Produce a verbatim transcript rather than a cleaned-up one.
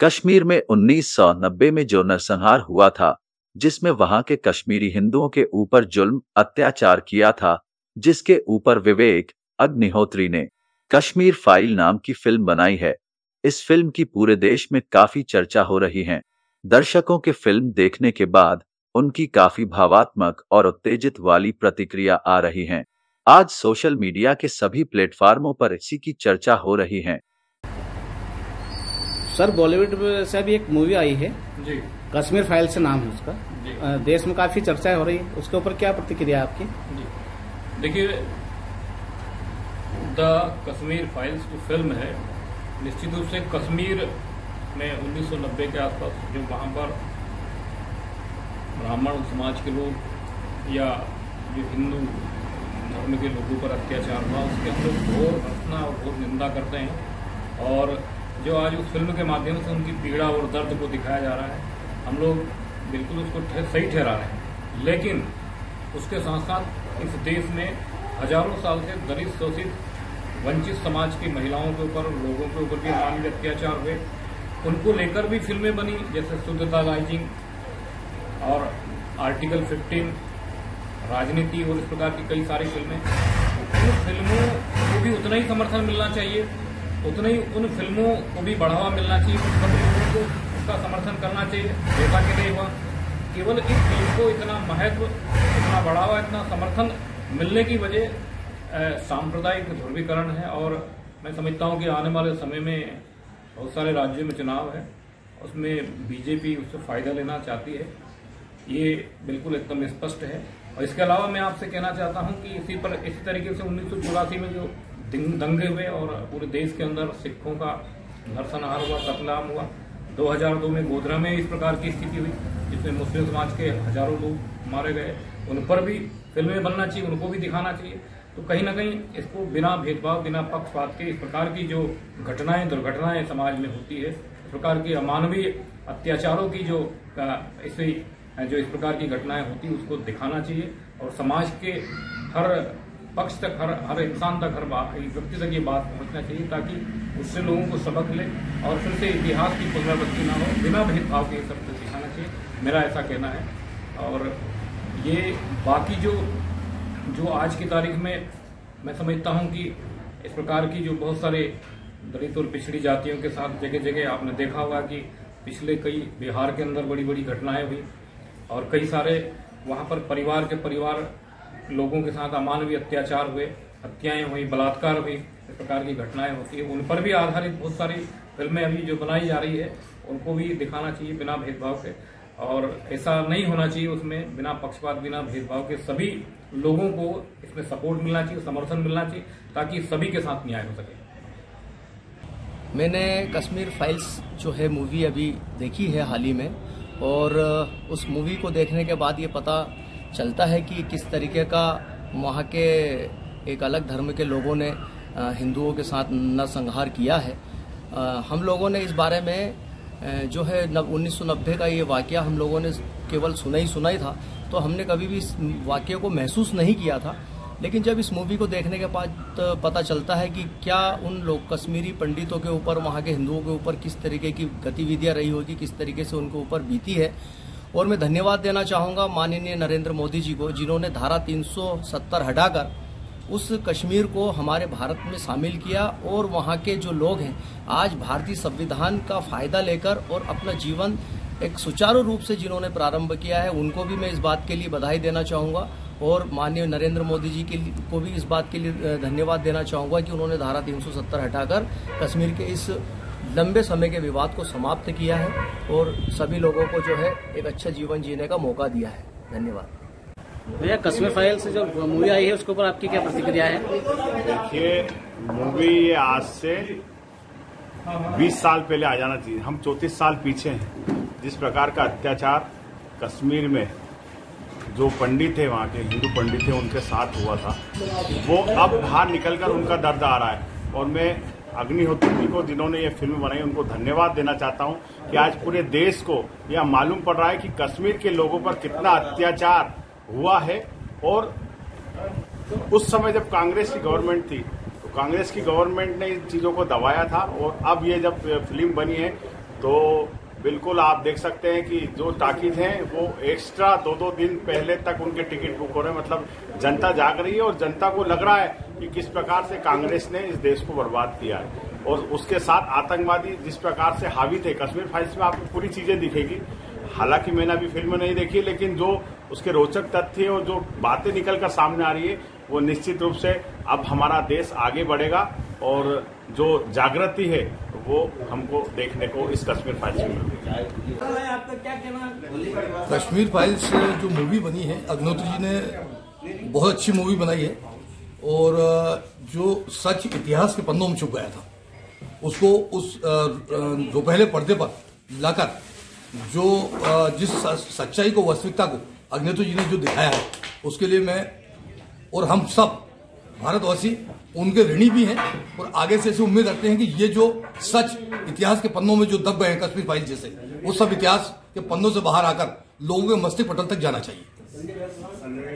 कश्मीर में उन्नीस सौ नब्बे में जो नरसंहार हुआ था, जिसमें वहां के कश्मीरी हिंदुओं के ऊपर जुल्म अत्याचार किया था, जिसके ऊपर विवेक अग्निहोत्री ने कश्मीर फाइल नाम की फिल्म बनाई है। इस फिल्म की पूरे देश में काफी चर्चा हो रही है। दर्शकों के फिल्म देखने के बाद उनकी काफी भावात्मक और उत्तेजित वाली प्रतिक्रिया आ रही है। आज सोशल मीडिया के सभी प्लेटफार्मों पर इसी की चर्चा हो रही है। सर, बॉलीवुड से अभी एक मूवी आई है जी, कश्मीर फाइल से नाम है उसका। जी। देश में काफी चर्चा हो रही है, उसके ऊपर क्या प्रतिक्रिया है आपकी? जी देखिए, द कश्मीर फाइल्स जो फिल्म है, निश्चित रूप से कश्मीर में उन्नीस सौ नब्बे के आसपास जो वहाँ पर ब्राह्मण समाज के लोग या जो हिंदू धर्म के लोगों पर अत्याचार हुआ, उसके हम लोग घोर भर्त्सना और घोर निंदा करते हैं। और जो आज उस फिल्म के माध्यम से उनकी पीड़ा और दर्द को दिखाया जा रहा है, हम लोग बिल्कुल उसको सही ठहरा रहे हैं। लेकिन उसके साथ साथ इस देश में हजारों साल से दलित, शोषित, वंचित समाज की महिलाओं के ऊपर, लोगों के ऊपर भी मानवीय अत्याचार हुए, उनको लेकर भी फिल्में बनी, जैसे शुद्धता राइजिंग और आर्टिकल फिफ्टीन, राजनीति और इस प्रकार की कई सारी फिल्में। उन फिल्मों को भी उतना ही समर्थन मिलना चाहिए, उतना ही उन फिल्मों को भी बढ़ावा मिलना चाहिए, उन सभी लोगों को उसका समर्थन करना चाहिए। जैसा कि नहीं हुआ, केवल इस फिल्म को इतना महत्व, इतना बढ़ावा, इतना समर्थन मिलने की वजह सांप्रदायिक ध्रुवीकरण है। और मैं समझता हूं कि आने वाले समय में बहुत सारे राज्यों में चुनाव है, उसमें बीजेपी उससे फायदा लेना चाहती है, ये बिल्कुल एकदम स्पष्ट है। और इसके अलावा मैं आपसे कहना चाहता हूं कि इसी पर इसी तरीके से उन्नीस सौ चौरासी में जो दंगे हुए और पूरे देश के अंदर सिखों का नरसंहार हुआ, कत्लेआम हुआ, दो हज़ार दो में गोधरा में इस प्रकार की स्थिति हुई जिसमें मुस्लिम समाज के हजारों लोग मारे गए, उन पर भी फिल्में बनना चाहिए, उनको भी दिखाना चाहिए। तो कहीं ना कहीं इसको बिना भेदभाव, बिना पक्षपात के इस प्रकार की जो घटनाएं, दुर्घटनाएं समाज में होती है, इस प्रकार की अमानवीय अत्याचारों की जो इसे जो इस प्रकार की घटनाएं होती है, उसको दिखाना चाहिए और समाज के हर पक्ष तक, हर हर इंसान तक, हर व्यक्ति तक ये बात पहुंचना चाहिए, ताकि उससे लोगों को सबक ले और फिर से इतिहास की पुनरावृत्ति ना हो। बिना भेदभाव के सब कुछ दिखाना चाहिए, मेरा ऐसा कहना है। और ये बाकी जो जो आज की तारीख में मैं समझता हूं कि इस प्रकार की जो बहुत सारे दलित और पिछड़ी जातियों के साथ जगह जगह आपने देखा होगा कि पिछले कई बिहार के अंदर बड़ी बड़ी घटनाएं हुई और कई सारे वहां पर परिवार के परिवार लोगों के साथ अमानवीय अत्याचार हुए, हत्याएं हुई, बलात्कार हुई, इस प्रकार की घटनाएं होती है। उन पर भी आधारित बहुत सारी फिल्में अभी जो बनाई जा रही है, उनको भी दिखाना चाहिए बिना भेदभाव के। और ऐसा नहीं होना चाहिए, उसमें बिना पक्षपात, बिना भेदभाव के सभी लोगों को इसमें सपोर्ट मिलना चाहिए, समर्थन मिलना चाहिए, ताकि सभी के साथ न्याय हो सके। मैंने कश्मीर फाइल्स जो है मूवी अभी देखी है हाल ही में, और उस मूवी को देखने के बाद ये पता चलता है कि किस तरीके का वहाँ के एक अलग धर्म के लोगों ने हिंदुओं के साथ नरसंहार किया है। हम लोगों ने इस बारे में जो है उन्नीस सौ नब्बे का ये वाकया हम लोगों ने केवल सुना ही सुना ही था, तो हमने कभी भी इस वाकये को महसूस नहीं किया था। लेकिन जब इस मूवी को देखने के बाद पता चलता है कि क्या उन लोग कश्मीरी पंडितों के ऊपर, वहाँ के हिंदुओं के ऊपर किस तरीके की गतिविधियाँ रही होगी, किस तरीके से उनके ऊपर बीती है। और मैं धन्यवाद देना चाहूँगा माननीय नरेंद्र मोदी जी को, जिन्होंने धारा तीन सौ सत्तर हटाकर उस कश्मीर को हमारे भारत में शामिल किया और वहाँ के जो लोग हैं आज भारतीय संविधान का फायदा लेकर और अपना जीवन एक सुचारू रूप से जिन्होंने प्रारंभ किया है, उनको भी मैं इस बात के लिए बधाई देना चाहूँगा। और माननीय नरेंद्र मोदी जी के को भी इस बात के लिए धन्यवाद देना चाहूँगा कि उन्होंने धारा तीन सौ सत्तर हटाकर कश्मीर के इस लंबे समय के विवाद को समाप्त किया है और सभी लोगों को जो है एक अच्छा जीवन जीने का मौका दिया है। धन्यवाद। भैया, कश्मीर फाइल से जो मूवी आई है उसके ऊपर आपकी क्या प्रतिक्रिया है? देखिए, मूवी ये आज से बीस साल पहले आ जाना चाहिए। हम चौंतीस साल पीछे हैं। जिस प्रकार का अत्याचार कश्मीर में जो पंडित थे, वहाँ के हिंदू पंडित थे, उनके साथ हुआ था, वो अब बाहर निकलकर उनका दर्द आ रहा है। और मैं अग्निहोत्री को, जिन्होंने ये फिल्म बनाई, उनको धन्यवाद देना चाहता हूँ कि आज पूरे देश को यह मालूम पड़ रहा है कि कश्मीर के लोगों पर कितना अत्याचार हुआ है। और उस समय जब कांग्रेस की गवर्नमेंट थी, तो कांग्रेस की गवर्नमेंट ने इन चीजों को दबाया था, और अब ये जब फिल्म बनी है तो बिल्कुल आप देख सकते हैं कि जो टाकीज हैं वो एक्स्ट्रा दो दो दिन पहले तक उनके टिकट बुक हो रहे हैं। मतलब जनता जाग रही है और जनता को लग रहा है कि किस प्रकार से कांग्रेस ने इस देश को बर्बाद किया है। और उसके साथ आतंकवादी जिस प्रकार से हावी थे, कश्मीर फाइल्स में आपको पूरी चीजें दिखेगी। हालांकि मैंने अभी फिल्म नहीं देखी, लेकिन जो उसके रोचक तथ्य और जो बातें निकल कर सामने आ रही है वो निश्चित रूप से अब हमारा देश आगे बढ़ेगा और जो जागृति है वो हमको देखने को इस कश्मीर फाइल्स में मिलेगी। कश्मीर फाइल्स जो मूवी बनी है, अग्निहोत्री जी ने बहुत अच्छी मूवी बनाई है और जो सच इतिहास के पन्नों में छुप गया था उसको उस जो पहले पर्दे पर लाकर जो जिस सच्चाई को, वास्तविकता को अग्निहोत्री जी ने जो दिखाया है उसके लिए मैं और हम सब भारतवासी उनके ऋणी भी हैं और आगे से ऐसी उम्मीद रखते हैं कि ये जो सच इतिहास के पन्नों में जो दब गए हैं कश्मीर फाइल जैसे, वो सब इतिहास के पन्नों से बाहर आकर लोगों के मस्तिष्क पटल तक जाना चाहिए।